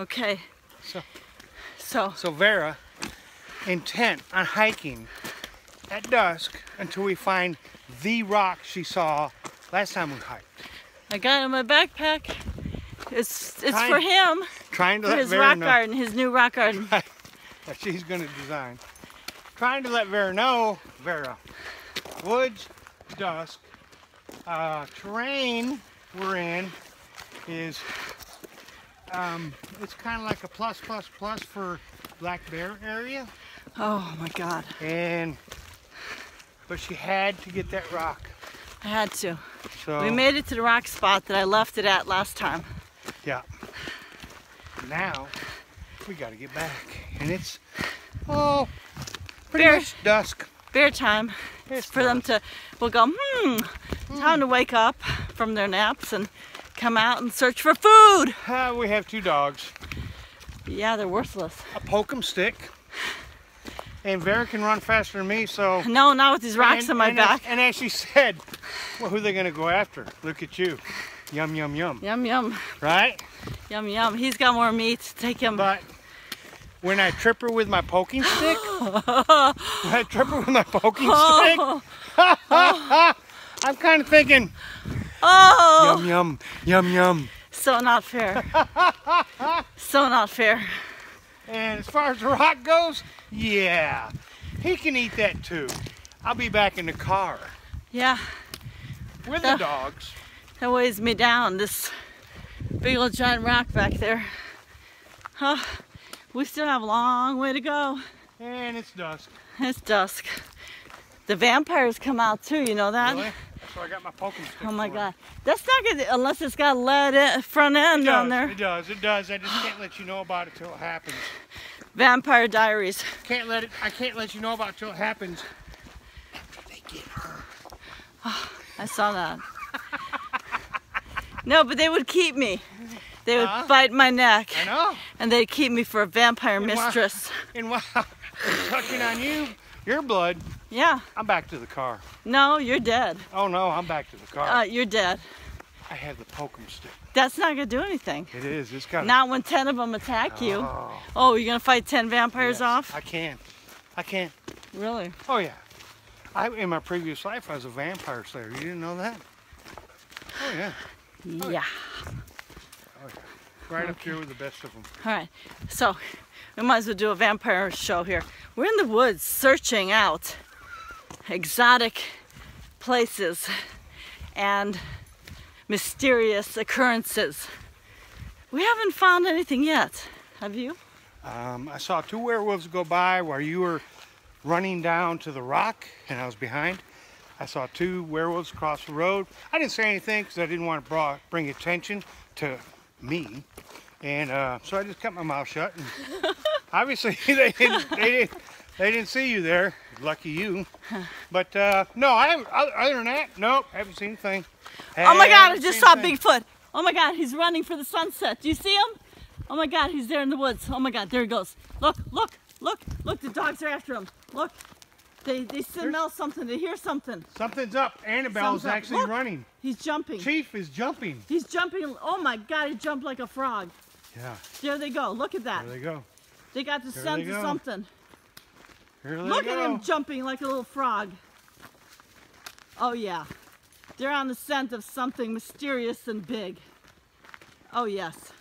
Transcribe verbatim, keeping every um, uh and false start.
Okay. So, So, so Vera, intent on hiking at dusk until we find the rock she saw last time we hiked. I got it in my backpack. It's it's Trying- for him. Trying to For let his Vera rock know garden, his new rock garden. that she's going to design. Trying to let Vera know, Vera, woods, dusk, uh, terrain we're in is, um, it's kind of like a plus, plus, plus for black bear area. Oh my God. And, but she had to get that rock. I had to. So, We made it to the rock spot that I left it at last time. yeah. Now, we got to get back. And it's, oh, pretty Bear- much dusk. Bear time. It's For them to, we'll go, hmm, time to wake up from their naps and come out and search for food. Uh, we have two dogs. Yeah, they're worthless. A pokem stick. And Vera can run faster than me, so... No, not with these rocks and, on my and back. As, and as she said, well, who are they going to go after? Look at you. Yum, yum, yum. Yum, yum. Right? Yum, yum. He's got more meat. Take him. But when I trip her with my poking stick, when I trip her with my poking stick, I'm kind of thinking, Oh! yum, yum, yum, yum. So not fair. So not fair. And as far as the rock goes, yeah, he can eat that too. I'll be back in the car Yeah, with the Uh. dogs. that weighs me down. This big old giant rock back there. Huh? We still have a long way to go. And it's dusk. It's dusk. The vampires come out too, you know that? Really? So I got my poking stick. Oh my for it. God. That's not good unless it's got lead in, front end It does, on there. it does, it does. I just can't let you know about it till it happens. Vampire Diaries. Can't let it. I can't let you know about it till it happens. They get her. I saw that. No, but they would keep me. They would Huh? bite my neck. I know. And they'd keep me for a vampire And while- mistress. And while I'm sucking on you, your blood, Yeah. I'm back to the car. No, you're dead. Oh no, I'm back to the car. Uh, you're dead. I have the pokem stick. That's not gonna do anything. It is. It's got. Not when ten of them attack you. Oh, Oh, you're gonna fight ten vampires yes, off? I can. I can. Really? Oh yeah. I in my previous life I was a vampire slayer. You didn't know that? Oh yeah. Yeah. Oh yeah. Right up there with the best of them. All right. So we might as well do a vampire show here. We're in the woods searching out exotic places and mysterious occurrences. We haven't found anything yet. Have you? Um, I saw two werewolves go by while you were running down to the rock, and I was behind. I saw two werewolves cross the road. I didn't say anything because I didn't want to bra- bring attention to me, and uh, so I just kept my mouth shut. And obviously, they didn't, they didn't. They didn't see you there. Lucky you. But uh, no, I haven't. Other than that, nope, haven't seen a thing. Oh my God! I Haven't just seen saw a thing. Bigfoot. Oh my God! He's running for the sunset. Do you see him? Oh my God! He's there in the woods. Oh my God! There he goes. Look! Look! Look! Look! The dogs are after him. Look! They they smell something. They hear something. Something's up. Annabelle is Something's up. actually Look. running. He's jumping. Chief is jumping. He's jumping. Oh my God! He jumped like a frog. Yeah. There they go. Look at that. There they go. They got the There scent they of go. something. Here they Look go. at him jumping like a little frog. Oh yeah. They're on the scent of something mysterious and big. Oh yes.